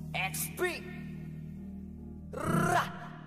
XP Ra!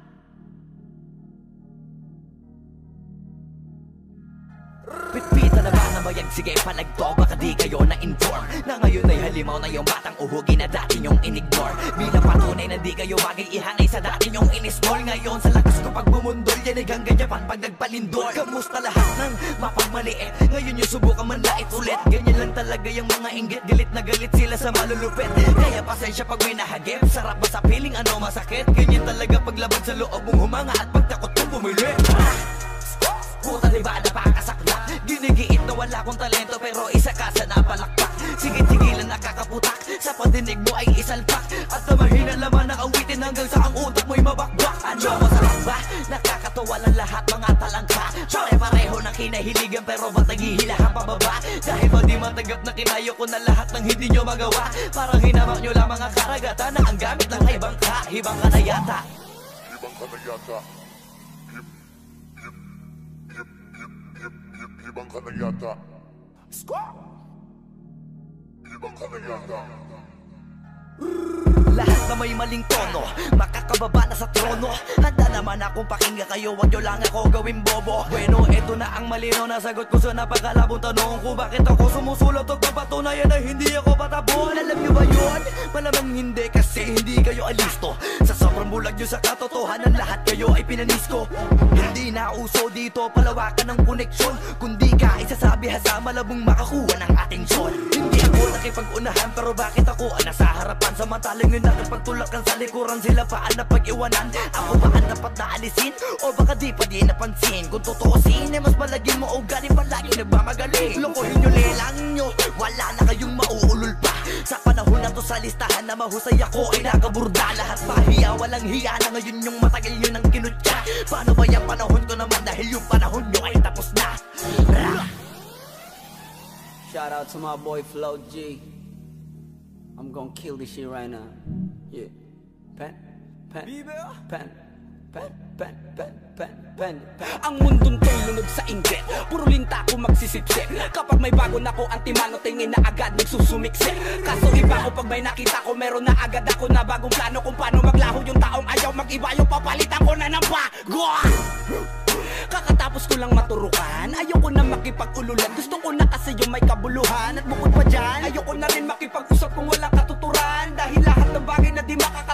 Pitpita na ba na bayag? Sige palagto, baka di kayo na-inform na ngayon ay halimaw na yung batang uhugi na dati nyong in-ignore. Bilang patunay na di kayo bagay ihanay sa dati nyong in-small. Ngayon sa lakas ko pag bumundol, yan ay gangganyapan pag nagpalindol. Kamusta lahat ng mapagmaliit? Ngayon yung subukan manlait ulit. Ganyan lang talaga yung mga inggit, galit na galit sila sa malulupit. Kaya pasensya pag may nahagip, sarap ba sa piling ano masakit? Ganyan talaga paglabad sa loob mong humanga at pagtakot mong bumili. Puta diba napakasakla? Ginigiit na wala kong talento pero isa ka sa napalakpak. Sige-sigilan nakakaputak, sa pandinig mo ay isalpak. At na mahina laman ng awitin hanggang sa ang utak mo'y mabakbak. Ano masarap ba? Nakakatawa lang lahat mga talangka. Pare-pareho ng kinahiligan pero ba't naghihilahan pababa? Dahil ba di matanggap na kinayo ko na lahat ng hindi nyo magawa? Parang hinamak nyo lang mga karagatan na ang gamit lang ay bangka. Hibang ka na yata. Hibang ka na yata. Hibang ka na yata. Hibang ka na yata. Lahat na may maling tono, makakababa na sa trono. Handa naman akong pakinggan kayo, wag nyo lang ako gawin bobo. Bueno, eto na ang malinaw na sagot ko sa napakalabong tanong kung bakit ako sumusulot o kapatunayan na hindi ako patabon. Alam nyo ba yun? Malamang hindi kasi hindi kayo alisto. Sa sobrang bulag nyo sa katotohanan, lahat kayo ay pinanisko. Hindi na uso dito palawakan ng koneksyon, kundi ka isasabi sa malabong makakuha ng atensyon. Hindi ako nakipag-unahan pero bakit ako nasa harapan? Samantalang yun nakipagtulakan sa likuran, sila pa ang napag-iwanan. Ako ba ang dapat na alisin? O baka di pa di napansin? Kung totoosin ay mas malaging mo o galing palagi nagmamagaling. Lokohin nyo, lelang nyo, wala na kayong mauulol pa. Sa panahon na to sa listahan na mahusay ako ay nakaburda. Lahat pahiya, walang hiya na ngayon yung matagal nyo nang kinutya. Paano ba yung panahon ko naman dahil yung panahon nyo ay tapos na? Shout out to my boy Flo G. I'm gonna kill this shit right now. Yeah. Pen. Ang mundong to'y lunod sa inggit, puro linta ko magsisipsip. Kapag may bago na ko antimano, tingin na agad nagsusumiksik. Kaso iba ko pag may nakita ko, meron na agad ako na bagong plano kung paano maglaho yung taong ayaw mag-iba. Yung papalitan ko na ng bago. Kakatapos ko lang maturukan, ayoko na makipag-ululan. Gusto ko na kasi yung may kabuluhan. At bukod pa dyan, ayoko na rin makipag-usap kung walang katuturan. Dahil lahat ng bagay na di makaka